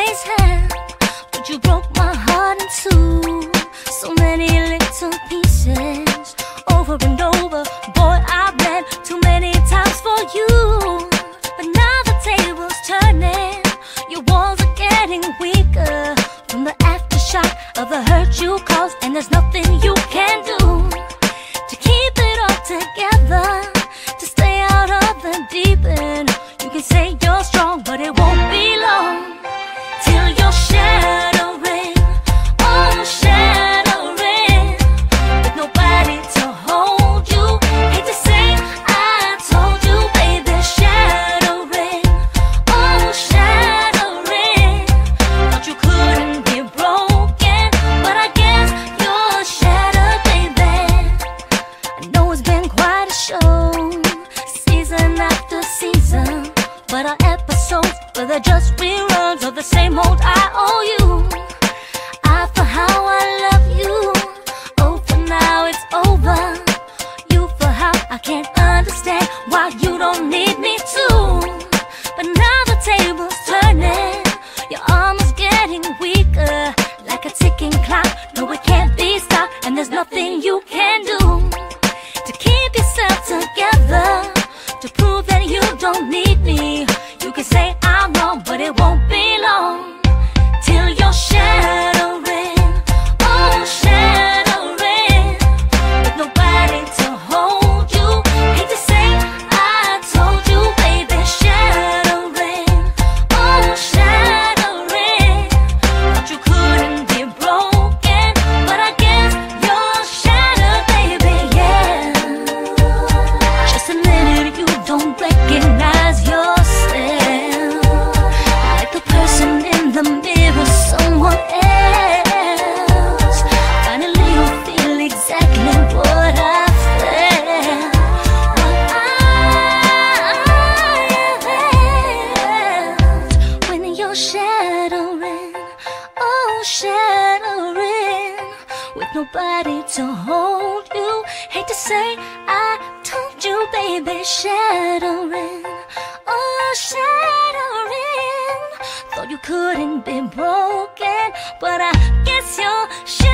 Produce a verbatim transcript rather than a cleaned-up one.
somebody's hand, but you broke my heart in two. So many little pieces, over and over. Boy, I've bled too many times for you. But now the table's turning, your walls are getting weaker from the aftershock of the hurt you caused, and there's nothing you can do to keep it all together, to stay out of the deep end. You can say you're strong, but it won't be long till you're shattering, oh shattering, with nobody to hold you. Hate to say I told you, baby, shattering, oh shattering. Thought you couldn't be broken, but I guess you're shattered, baby. I know it's been quite a show, season after season, but our episodes, well, they're just reruns of the same old I owe you. I for how I love you, oh for now it's over. You for how I can't understand why you don't need me too. But now the table's turning, your arm is getting weaker, like a ticking clock. No, it can't be stopped, and there's nothing you can do to keep yourself together, to prove that you don't need me. You can say I'm wrong, but it won't be long till you're shattering, oh shattering, with nobody to hold you. Hate to say I told you, baby, shattering, oh shattering. Thought you couldn't be broken, but I guess you're shattered, baby, yeah. Just admit it, you don't recognize yourself, like the person in the mirror, someone else. Finally you feel exactly what I felt, what I felt when you're shattering, oh shattering, with nobody to hold you. Hate to say I told you, baby, shattering, oh shattering. Thought you couldn't be broken, but I guess you're shattering.